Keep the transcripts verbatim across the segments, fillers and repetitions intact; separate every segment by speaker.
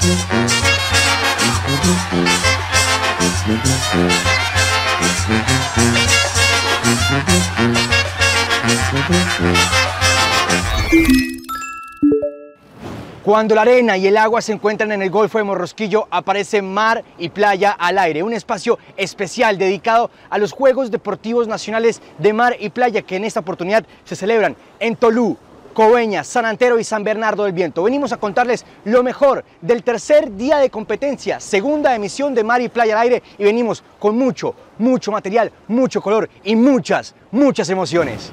Speaker 1: Cuando la arena y el agua se encuentran en el Golfo de Morrosquillo, aparece mar y playa al aire, un espacio especial dedicado a los Juegos Deportivos Nacionales de Mar y Playa que en esta oportunidad se celebran en Tolú, Coveñas, San Antero y San Bernardo del Viento. Venimos a contarles lo mejor del tercer día de competencia, segunda emisión de Mar y Playa al aire, y venimos con mucho, mucho material, mucho color y muchas, muchas emociones.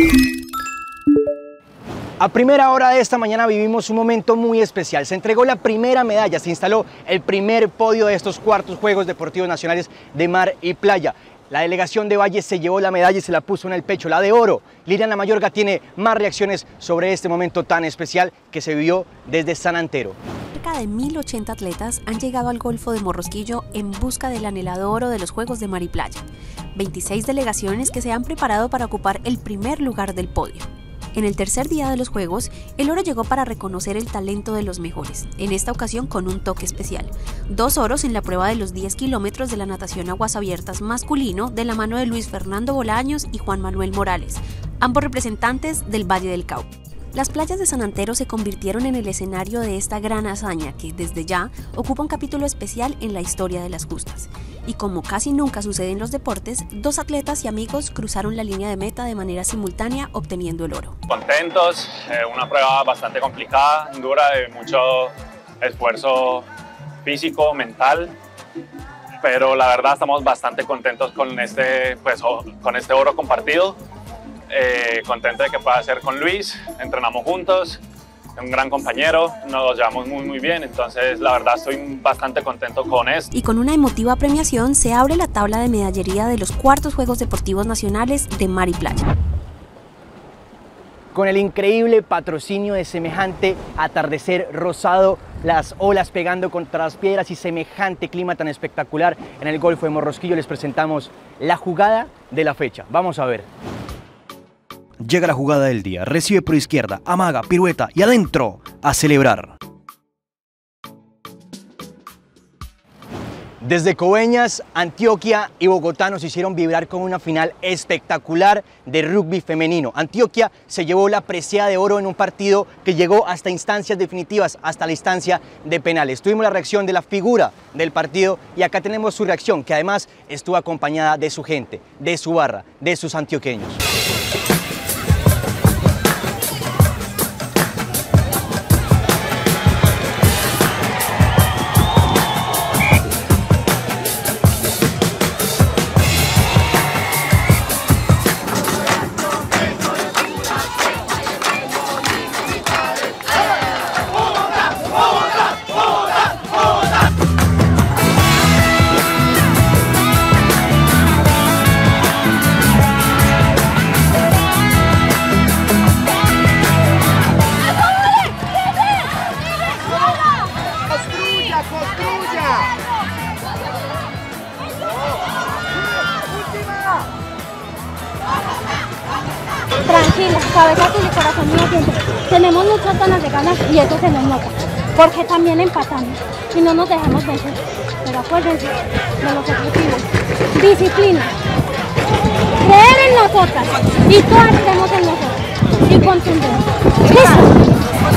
Speaker 1: A primera hora de esta mañana vivimos un momento muy especial. Se entregó la primera medalla, se instaló el primer podio de estos cuartos Juegos Deportivos Nacionales de Mar y Playa. La delegación de Valle se llevó la medalla y se la puso en el pecho, la de oro. Liliana Mayorga tiene más reacciones sobre este momento tan especial que se vivió desde San Antero.
Speaker 2: Cerca de mil ochenta atletas han llegado al Golfo de Morrosquillo en busca del anhelado oro de los Juegos de Mar y Playa. veintiséis delegaciones que se han preparado para ocupar el primer lugar del podio. En el tercer día de los Juegos, el oro llegó para reconocer el talento de los mejores, en esta ocasión con un toque especial. Dos oros en la prueba de los diez kilómetros de la natación aguas abiertas masculino de la mano de Luis Fernando Bolaños y Juan Manuel Morales, ambos representantes del Valle del Cauca. Las playas de San Antero se convirtieron en el escenario de esta gran hazaña que, desde ya, ocupa un capítulo especial en la historia de las justas. Y como casi nunca sucede en los deportes, dos atletas y amigos cruzaron la línea de meta de manera simultánea, obteniendo el oro.
Speaker 3: Contentos, eh, una prueba bastante complicada, dura, de mucho esfuerzo físico, mental, pero la verdad estamos bastante contentos con este, pues, con este oro compartido. Eh, contento de que pueda ser con Luis, entrenamos juntos, un gran compañero, nos llevamos muy muy bien, entonces la verdad estoy bastante contento con esto.
Speaker 2: Y con una emotiva premiación se abre la tabla de medallería de los cuartos Juegos Deportivos Nacionales de Mar y Playa.
Speaker 1: Con el increíble patrocinio de semejante atardecer rosado, las olas pegando contra las piedras y semejante clima tan espectacular en el Golfo de Morrosquillo, les presentamos la jugada de la fecha. Vamos a ver. Llega la jugada del día, recibe por izquierda, amaga, pirueta y adentro a celebrar. Desde Coveñas, Antioquia y Bogotá nos hicieron vibrar con una final espectacular de rugby femenino. Antioquia se llevó la presea de oro en un partido que llegó hasta instancias definitivas, hasta la instancia de penales. Tuvimos la reacción de la figura del partido y acá tenemos su reacción, que además estuvo acompañada de su gente, de su barra, de sus antioqueños.
Speaker 4: Tranquila, cabeza y corazón mío siempre. Tenemos muchas ganas de ganar y eso se nos nota, porque también empatamos y no nos dejamos vencer. Pero acuérdense de los objetivos. Disciplina, creer en nosotras y todas creemos en nosotros y contundencia. ¡Listo!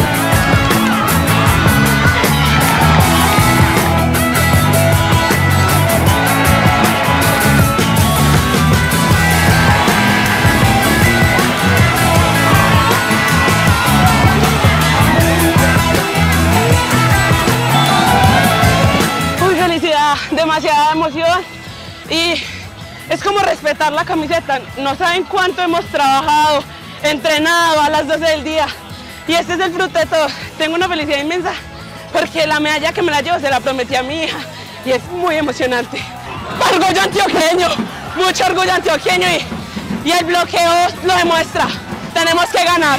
Speaker 5: Demasiada emoción y es como respetar la camiseta. No saben cuánto hemos trabajado, entrenado a las doce del día y este es el fruto de todo. Tengo una felicidad inmensa porque la medalla que me la llevo se la prometí a mi hija y es muy emocionante. Orgullo antioqueño, mucho orgullo antioqueño y, y el bloqueo lo demuestra. Tenemos que ganar.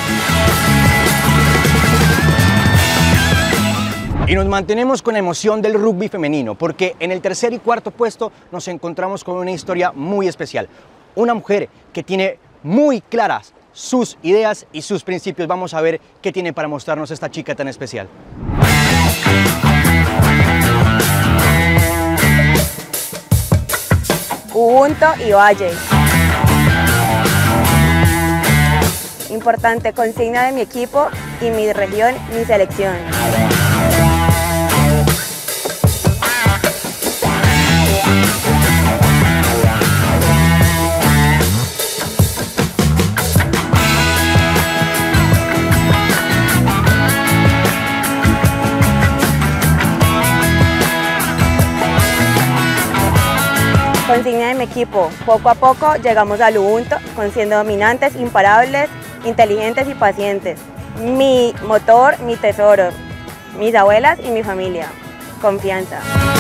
Speaker 1: Y nos mantenemos con la emoción del rugby femenino, porque en el tercer y cuarto puesto nos encontramos con una historia muy especial. Una mujer que tiene muy claras sus ideas y sus principios. Vamos a ver qué tiene para mostrarnos esta chica tan especial.
Speaker 6: Ubuntu y Valle. Importante consigna de mi equipo y mi región, mi selección. Consigna de mi equipo, poco a poco llegamos al Ubuntu, con siendo dominantes, imparables, inteligentes y pacientes. Mi motor, mi tesoro, mis abuelas y mi familia. Confianza.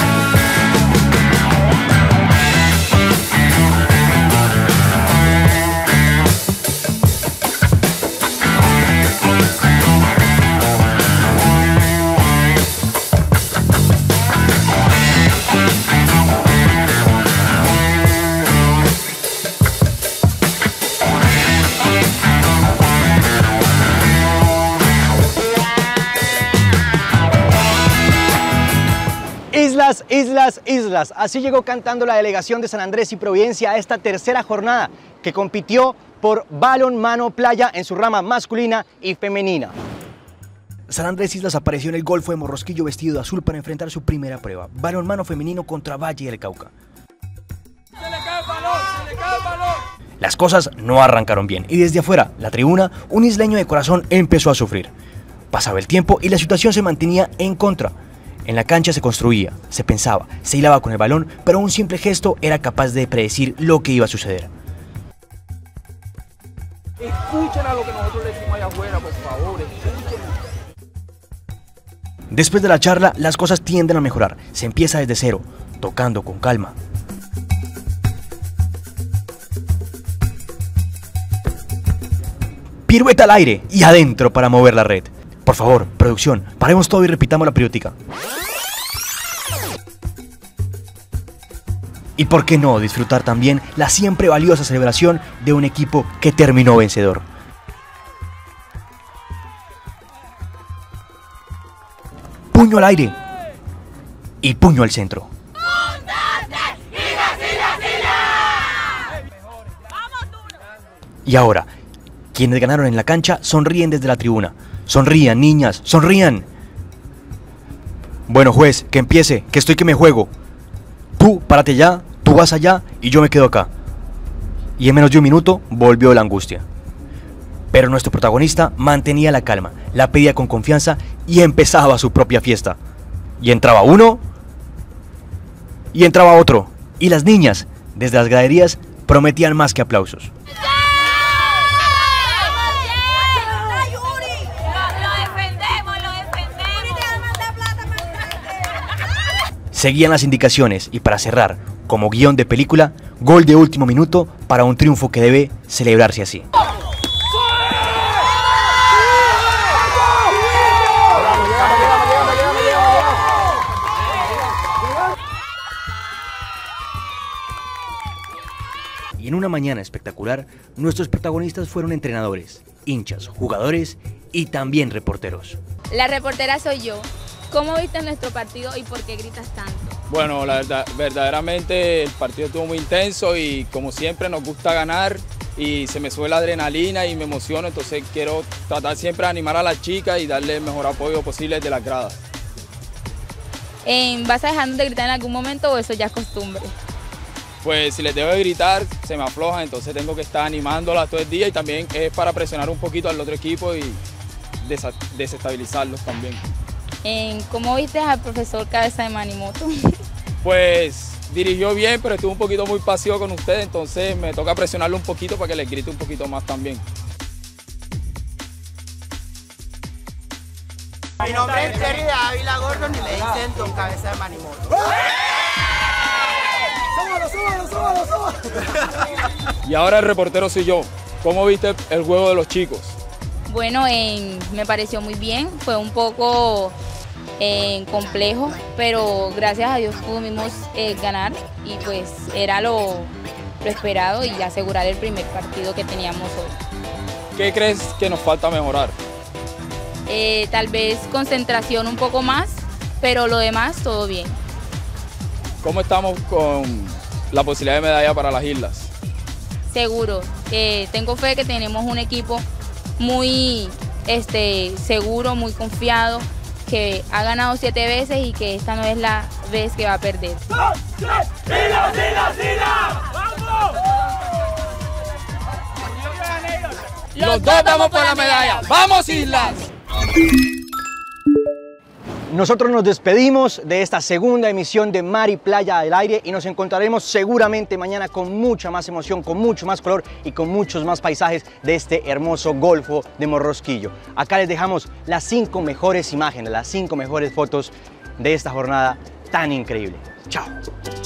Speaker 1: Islas, islas, islas. Así llegó cantando la delegación de San Andrés y Providencia a esta tercera jornada que compitió por balonmano playa en su rama masculina y femenina. San Andrés Islas apareció en el Golfo de Morrosquillo vestido de azul para enfrentar su primera prueba, balonmano femenino contra Valle del Cauca.
Speaker 7: ¡Se le cae el balón! ¡Se le cae el balón!
Speaker 1: Las cosas no arrancaron bien y desde afuera, la tribuna, un isleño de corazón empezó a sufrir. Pasaba el tiempo y la situación se mantenía en contra. En la cancha se construía, se pensaba, se hilaba con el balón, pero un simple gesto era capaz de predecir lo que iba a suceder.
Speaker 7: Escuchen a lo que nosotros le decimos allá afuera, por favor, escuchen.
Speaker 1: Después de la charla, las cosas tienden a mejorar. Se empieza desde cero, tocando con calma. Pirueta al aire y adentro para mover la red. Por favor, producción, paremos todo y repitamos la periódica. Y por qué no disfrutar también la siempre valiosa celebración de un equipo que terminó vencedor. Puño al aire y puño al centro. Y ahora, quienes ganaron en la cancha sonríen desde la tribuna. Sonrían, niñas, sonrían. Bueno, juez, que empiece, que estoy que me juego. Tú, párate allá, tú vas allá y yo me quedo acá. Y en menos de un minuto volvió la angustia. Pero nuestro protagonista mantenía la calma, la pedía con confianza y empezaba su propia fiesta. Y entraba uno, y entraba otro. Y las niñas, desde las graderías, prometían más que aplausos. Seguían las indicaciones y para cerrar, como guión de película, gol de último minuto para un triunfo que debe celebrarse así. Y en una mañana espectacular, nuestros protagonistas fueron entrenadores, hinchas, jugadores y también reporteros.
Speaker 8: La reportera soy yo. ¿Cómo viste nuestro partido y por qué gritas tanto?
Speaker 7: Bueno, la verdad, verdaderamente el partido estuvo muy intenso y como siempre nos gusta ganar y se me sube la adrenalina y me emociono, entonces quiero tratar siempre de animar a las chicas y darle el mejor apoyo posible desde las gradas.
Speaker 8: ¿Vas a dejar de gritar en algún momento o eso ya es costumbre?
Speaker 7: Pues si les debo de gritar, se me aflojan, entonces tengo que estar animándolas todo el día y también es para presionar un poquito al otro equipo y desestabilizarlos también.
Speaker 8: ¿Cómo viste al profesor Cabeza de Manimoto?
Speaker 7: Pues dirigió bien, pero estuvo un poquito muy pasivo con ustedes, entonces me toca presionarlo un poquito para que les grite un poquito más también.
Speaker 9: Mi nombre es Jerry de Ávila Gordon y me dicen Don Cabeza de Manimoto.
Speaker 7: ¡Súbalo, súbalo, súbalo, súbalo! Y ahora el reportero soy yo. ¿Cómo viste el juego de los chicos?
Speaker 8: Bueno, eh, me pareció muy bien, fue un poco eh, complejo, pero gracias a Dios pudimos eh, ganar y pues era lo, lo esperado y asegurar el primer partido que teníamos hoy.
Speaker 7: ¿Qué crees que nos falta mejorar?
Speaker 8: Eh, tal vez concentración un poco más, pero lo demás todo bien.
Speaker 7: ¿Cómo estamos con la posibilidad de medalla para las islas.
Speaker 8: Seguro, eh, tengo fe que tenemos un equipo muy este, seguro, muy confiado, que ha ganado siete veces y que esta no es la vez que va a perder.
Speaker 10: ¡Dos, tres! ¡Islas, islas, islas! ¡Vamos!
Speaker 7: Los, Los dos vamos por la medalla. ¡Vamos, islas!
Speaker 1: Nosotros nos despedimos de esta segunda emisión de Mar y Playa al Aire y nos encontraremos seguramente mañana con mucha más emoción, con mucho más color y con muchos más paisajes de este hermoso Golfo de Morrosquillo. Acá les dejamos las cinco mejores imágenes, las cinco mejores fotos de esta jornada tan increíble. Chao.